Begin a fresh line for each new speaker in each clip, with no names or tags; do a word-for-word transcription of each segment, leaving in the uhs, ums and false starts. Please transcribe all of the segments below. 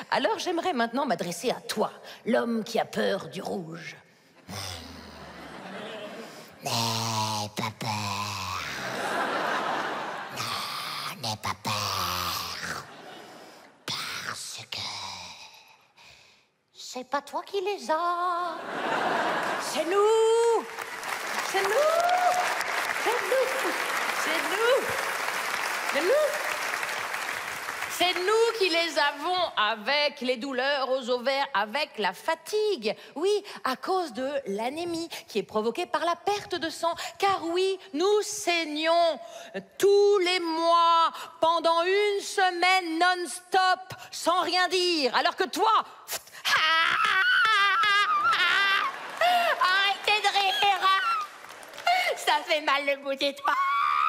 Alors j'aimerais maintenant m'adresser à toi, l'homme qui a peur du rouge.
N'aie pas peur. Non, n'aie pas peur. Parce que...
C'est pas toi qui les as. C'est nous. C'est nous. C'est nous. C'est nous. C'est nous. C'est nous qui les avons avec les douleurs aux ovaires, avec la fatigue. Oui, à cause de l'anémie qui est provoquée par la perte de sang. Car oui, nous saignons tous les mois, pendant une semaine non-stop, sans rien dire. Alors que toi...
Arrêtez de rire. Ça fait mal le bout des doigts.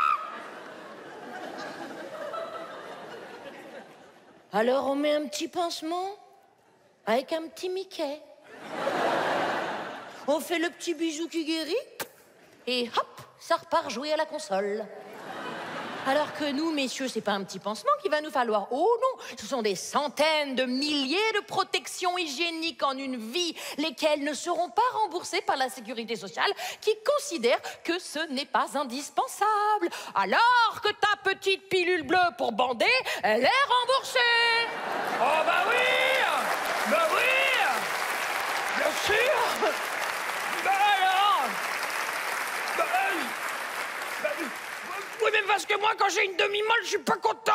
Alors on met un petit pansement avec un petit Mickey. On fait le petit bisou qui guérit et hop, ça repart jouer à la console. Alors que nous, messieurs, c'est pas un petit pansement qu'il va nous falloir. Oh non, ce sont des centaines de milliers de protections hygiéniques en une vie, lesquelles ne seront pas remboursées par la sécurité sociale, qui considère que ce n'est pas indispensable. Alors que ta petite pilule bleue pour bander, elle est remboursée.
Oh bah oui. Bah oui. Bien sûr. Bah alors. Bah, bah, oui, mais parce que moi, quand j'ai une demi-molle, je suis pas content.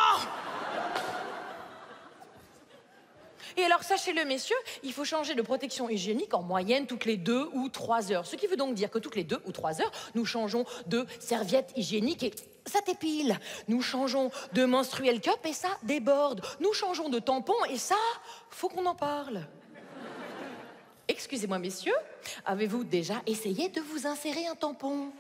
Et alors, sachez-le, messieurs, il faut changer de protection hygiénique en moyenne toutes les deux ou trois heures. Ce qui veut donc dire que toutes les deux ou trois heures, nous changeons de serviette hygiénique et ça t'épile. Nous changeons de menstruel cup et ça déborde. Nous changeons de tampon et ça, faut qu'on en parle. Excusez-moi, messieurs, avez-vous déjà essayé de vous insérer un tampon?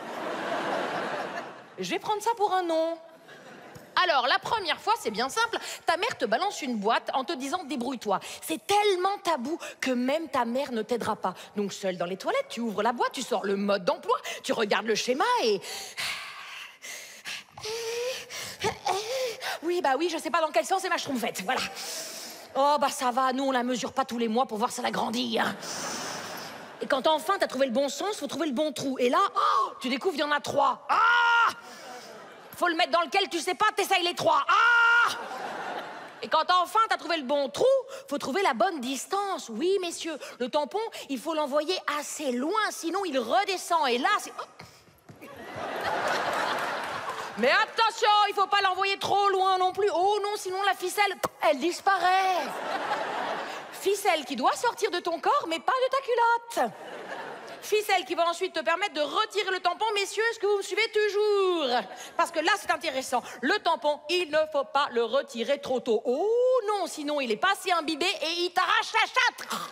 Je vais prendre ça pour un non. Alors, la première fois, c'est bien simple. Ta mère te balance une boîte en te disant « débrouille-toi ». C'est tellement tabou que même ta mère ne t'aidera pas. Donc, seule dans les toilettes, tu ouvres la boîte, tu sors le mode d'emploi, tu regardes le schéma et... Oui, bah oui, je sais pas dans quel sens est ma schtroumpfette, voilà. Oh, bah ça va, nous, on la mesure pas tous les mois pour voir si elle a grandi, hein. Et quand enfin t'as trouvé le bon sens, faut trouver le bon trou. Et là, oh, tu découvres, il y en a trois. Ah! Faut le mettre dans lequel tu sais pas, t'essayes les trois. Ah! Et quand enfin t'as trouvé le bon trou, faut trouver la bonne distance. Oui, messieurs, le tampon, il faut l'envoyer assez loin, sinon il redescend. Et là, c'est... Oh. Mais attention, il faut pas l'envoyer trop loin non plus. Oh non, sinon la ficelle, elle disparaît. Ficelle qui doit sortir de ton corps, mais pas de ta culotte. Ficelle qui va ensuite te permettre de retirer le tampon. Messieurs, est-ce que vous me suivez toujours? Parce que là, c'est intéressant. Le tampon, il ne faut pas le retirer trop tôt. Oh non, sinon il est pas assez imbibé et il t'arrache la chatte.